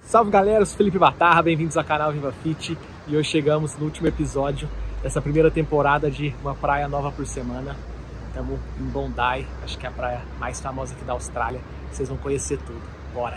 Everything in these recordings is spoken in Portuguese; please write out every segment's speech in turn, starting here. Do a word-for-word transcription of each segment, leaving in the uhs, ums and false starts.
Salve galera, eu sou Felipe Batarra, bem-vindos ao canal Viva Fit e hoje chegamos no último episódio dessa primeira temporada de uma praia nova por semana. Estamos em Bondi, acho que é a praia mais famosa aqui da Austrália, vocês vão conhecer tudo. Bora!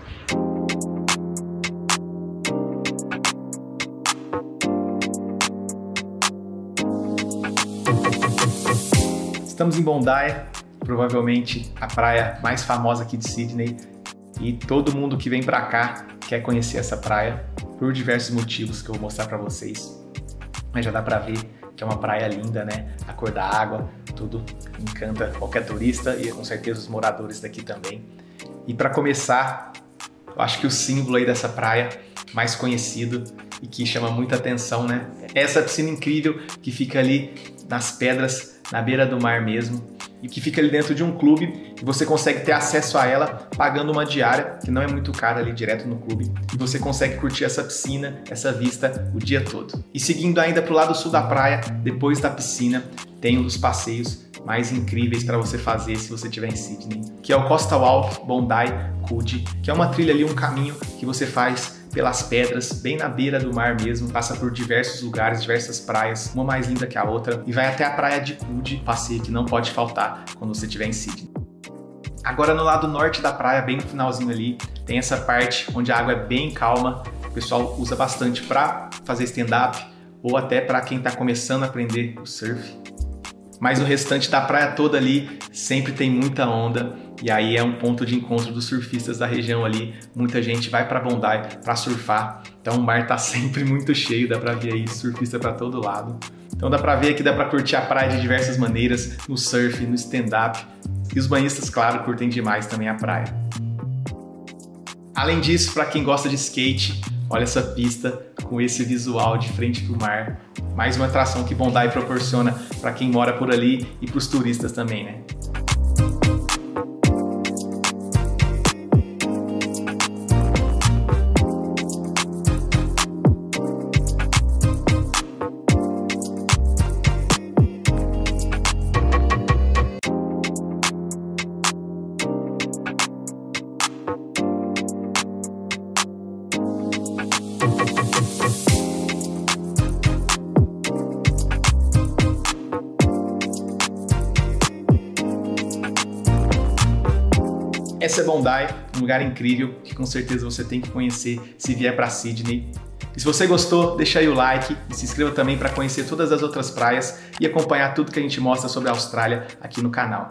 Estamos em Bondi, provavelmente a praia mais famosa aqui de Sydney, e todo mundo que vem pra cá quer conhecer essa praia por diversos motivos que eu vou mostrar pra vocês. Mas já dá pra ver que é uma praia linda, né? A cor da água, tudo encanta qualquer turista e com certeza os moradores daqui também. E pra começar, eu acho que o símbolo aí dessa praia mais conhecido e que chama muita atenção, né? É essa piscina incrível que fica ali nas pedras, na beira do mar mesmo, e que fica ali dentro de um clube e você consegue ter acesso a ela pagando uma diária, que não é muito cara, ali direto no clube, e você consegue curtir essa piscina, essa vista o dia todo. E seguindo ainda para o lado sul da praia, depois da piscina, tem um dos passeios mais incríveis para você fazer se você estiver em Sydney, que é o Coastal Walk Bondi Coogee, que é uma trilha ali, um caminho que você faz pelas pedras, bem na beira do mar mesmo, passa por diversos lugares, diversas praias, uma mais linda que a outra, e vai até a praia de Coogee, passeio que não pode faltar quando você estiver em Sydney. Agora no lado norte da praia, bem no finalzinho ali, tem essa parte onde a água é bem calma, o pessoal usa bastante para fazer stand-up, ou até para quem está começando a aprender o surf. Mas o restante da praia toda ali sempre tem muita onda, e aí é um ponto de encontro dos surfistas da região ali. Muita gente vai para Bondi para surfar, então o mar tá sempre muito cheio, dá para ver aí surfista para todo lado. Então dá para ver que dá para curtir a praia de diversas maneiras, no surf, no stand-up, e os banhistas, claro, curtem demais também a praia. Além disso, para quem gosta de skate, olha essa pista com esse visual de frente para o mar. Mais uma atração que Bondi proporciona para quem mora por ali e para os turistas também, né? Essa é Bondi, um lugar incrível que com certeza você tem que conhecer se vier para Sydney. E se você gostou, deixa aí o like e se inscreva também para conhecer todas as outras praias e acompanhar tudo que a gente mostra sobre a Austrália aqui no canal.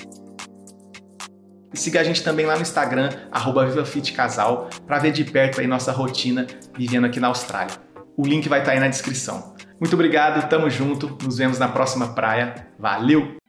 E siga a gente também lá no Instagram, arroba VivaFitCasal, para ver de perto aí nossa rotina vivendo aqui na Austrália. O link vai estar aí na descrição. Muito obrigado, tamo junto, nos vemos na próxima praia. Valeu!